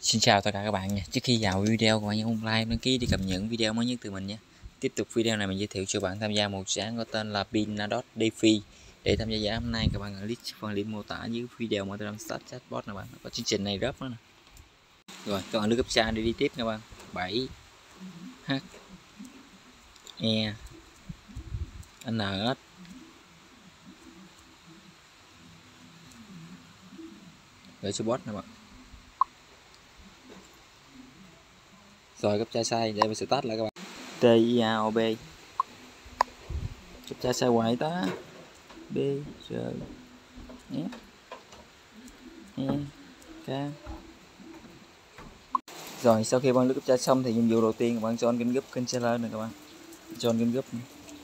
Xin chào tất cả các bạn nha. Trước khi vào video, các bạn nhấn like, đăng ký để cập nhật video mới nhất từ mình nhé. Tiếp tục video này mình giới thiệu cho bạn tham gia một dự án có tên là Pinadot DeFi. Để tham gia dự án hôm nay, các bạn click phần link mô tả dưới video mà tôi đang start chatbot nè bạn. Có chương trình này rất nữa nè. Rồi các bạn đưa cấp xa đi tiếp nha bạn. 7 H E N S rồi số bot nè bạn. Rồi cấp tra sai để mình start lại các bạn. TIAOB cấp tra sai hoài ta. B R F E K. Rồi sau khi bạn lướt cấp tra xong thì nhiệm vụ đầu tiên các bạn join kênh group kênh seller này các bạn. Join kênh group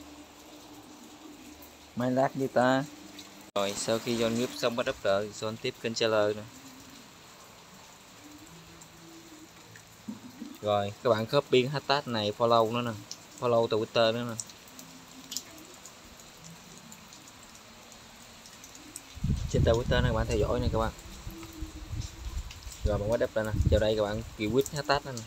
máy lát với ta. Rồi sau khi join group xong bắt đầu join tiếp kênh seller nè. Rồi các bạn copy hashtag này follow nữa nè, follow Twitter nữa nè. Trên Twitter này các bạn theo dõi này các bạn. Rồi bạn bắt up nè, vào đây các bạn quit hashtag nè.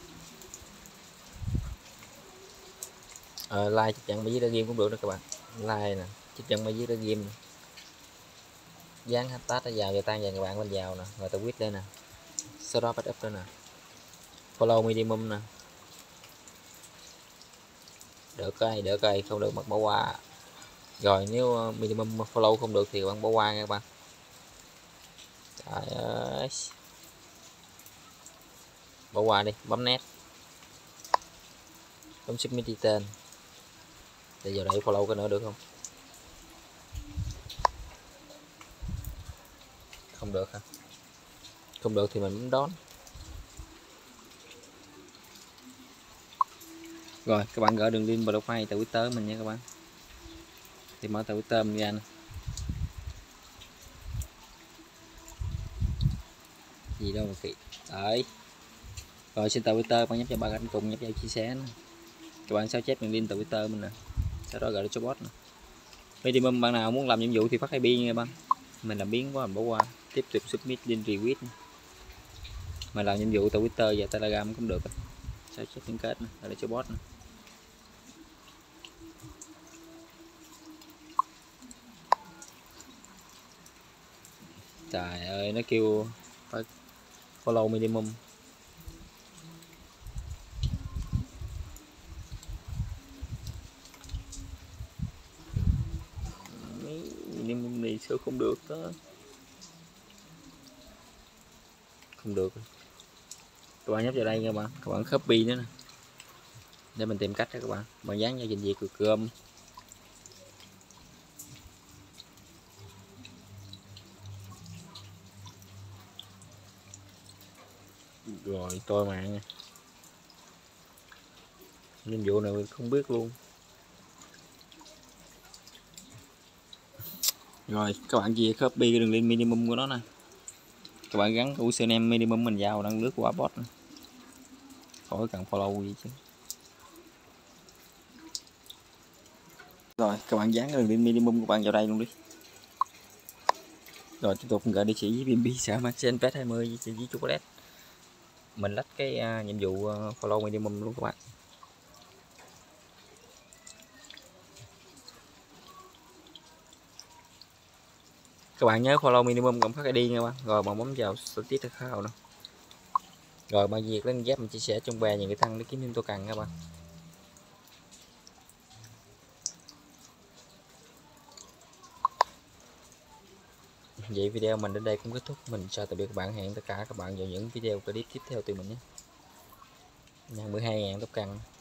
Like chụp nhận bài viết game cũng được đó các bạn. Like nè, chụp nhận bài viết game nè. Dán hashtag nó vào tan và các bạn bên vào nè, rồi tôi quit đây nè. Sau đó bắt up đây nè. Follow minimum nè. Được cây không được mất bỏ qua. Rồi nếu minimum follow không được thì các bạn bỏ qua nha các bạn. Trời ơi. Bỏ qua đi, bấm nét. Bấm submit đi tên. Để giờ đây follow cái nữa được không? Không được hả? Không được thì mình bấm đón. Rồi các bạn gỡ đường link profile Twitter mình nha các bạn. Thì mở Twitter mình ra nè. Gì đâu mà kỳ. Đấy. Rồi trên Twitter bạn nhấp cho ba cánh cùng, nhấp vào chia sẻ nè. Các bạn sao chép đường link Twitter mình nè. Sau đó gửi cho bot nè. Minimum bạn nào muốn làm nhiệm vụ thì phát IP nha bạn. Mình làm biến quá mình bỏ qua. Tiếp tục submit link request. Mà làm nhiệm vụ Twitter và Telegram cũng được. Sao chép liên kết nè, gửi cho bot nè. Trời ơi nó kêu phải follow minimum. Minimum này sao không được đó. Không được. Các bạn nhấp vào đây nha bạn. Các bạn copy nữa nè. Để mình tìm cách đó các bạn. Bạn dán vào trình duyệt của Chrome. Rồi tôi mạng nha. Nhiệm vụ này mình không biết luôn. Rồi các bạn chia copy cái đường link minimum của nó nè. Các bạn gắn username minimum mình vào đăng lướt qua bot nè. Khỏi cần follow gì chứ. Rồi các bạn dán cái đường link minimum của bạn vào đây luôn đi. Rồi tiếp tục gửi địa chỉ với BNB xã Maxen Pet 20 với chocolate. Mình lách cái nhiệm vụ follow minimum luôn các bạn. Các bạn nhớ follow minimum cộng phát ID nha bạn. Rồi bạn bấm vào status khảo nè. Rồi bạn duyệt lên ghép mình chia sẻ trong bè những cái thằng để kiếm thêm token nha bạn. Vậy video mình đến đây cũng kết thúc. Mình chào tạm biệt các bạn, hẹn tất cả các bạn vào những video clip tiếp theo từ mình nhé. 12.000 token.